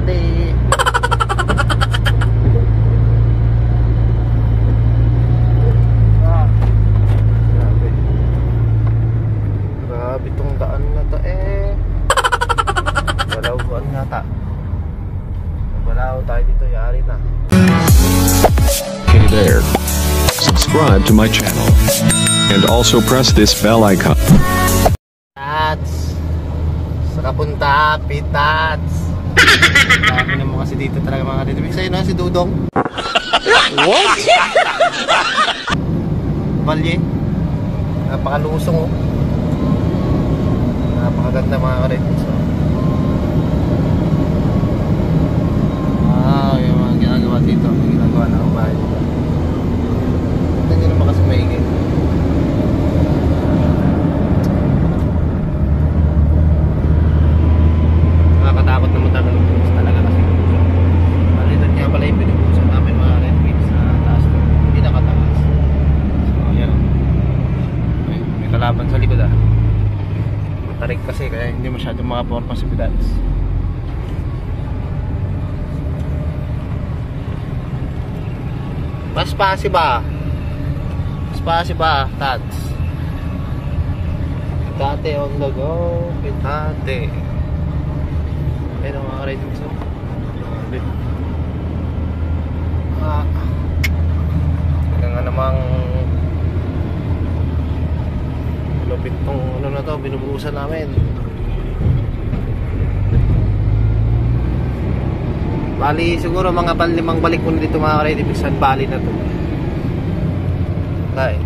hospitality. Grabe. Grabe tong daan na to eh. Balawan nga ta. Balaw tayo dito, yari na. Hey there. Subscribe to my channel. And also press this bell icon. Tats. Sa kapunta, pitats. Dami naman kasi dito talaga mga rinibig. Sa'yo na si Dudong. What? Balye. Napakalusong oh. Napakaganda mga rinibig. Yung mga ginagawa dito. May ginagawa na ang bahay dito. Ito nyo naman kasi maigit. Nakakatakot naman talaga kasi nalilad nga pala yung pinupusan namin mga renwig sa taas ko, pinakataas. So yan, may kalaban sa likod ah. Matarik kasi kaya hindi masyadong makaporma sa pedals. Paspasi ba? Paspasi ba, Tats? Pitate on the go, pitate. Ayun ang mga riding so. Kaya nga namang lupit tong ano na to, binubuhusan namin. Bali siguro mga panlimang balik ko na dito mga riding sa Bali na to. Tay.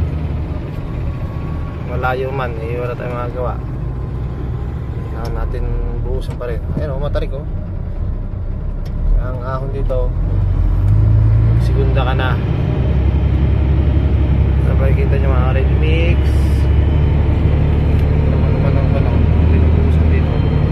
Malayo man, eh wala tayong magagawa. Kailangan natin buhusan pa rin. Ayun o, matarik o. Ang ahon dito, segunda ka na. Sabay kita nyo mga ready mix. Naman ang panahon, binubuhusan dito.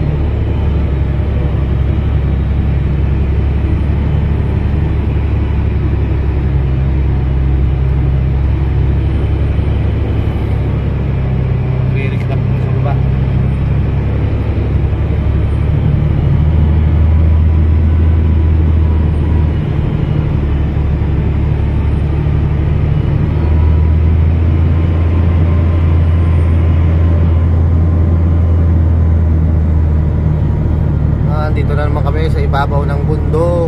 Dito na naman kami sa ibabaw ng bundok.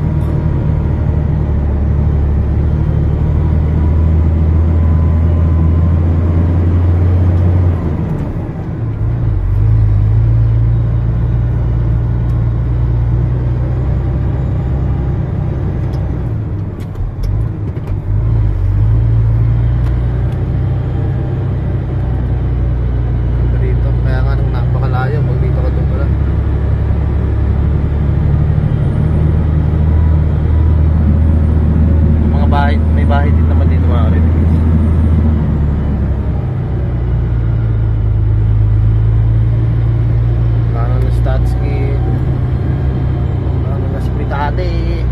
Dito, kaya nga nung napakalayo, pag dito ka doon pala. May bahay din naman dito mga rinibig. Plano na Statsky, plano na Spitate.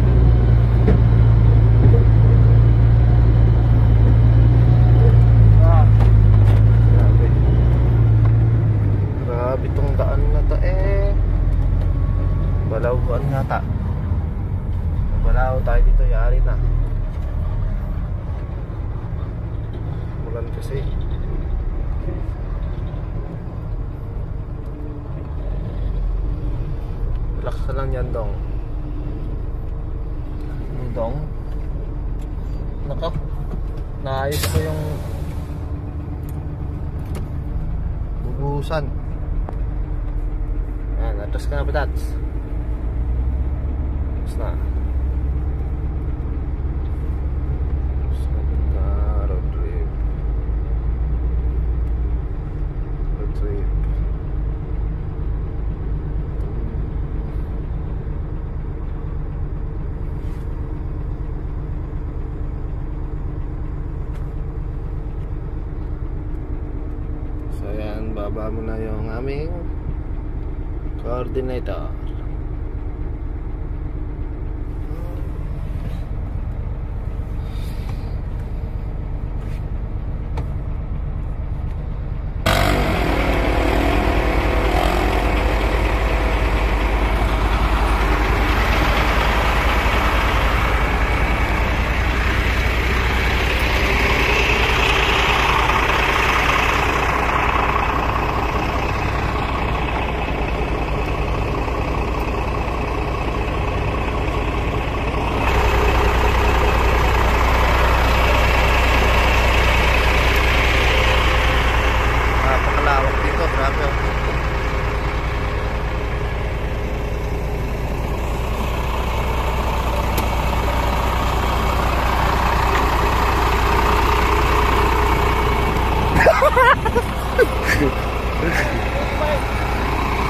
Grabe. Grabe tong daan na to eh. Balawan nga ta. Balaw tayo dito, yari na. Kasi relax na lang yan dong. Dong nako, naayos ko yung bubuhusan. Yan, atras ka na ba, Tats? Atras na. So ayan, baba mo na yung aming coordinator.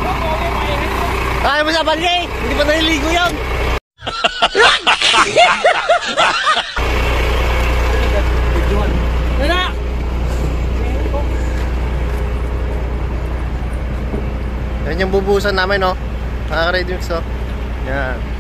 Ay, mo sa bali! Hindi pa naliligo yun! Yan yung bubusan namin, no? Nakaka-ready mix, oh. Yan.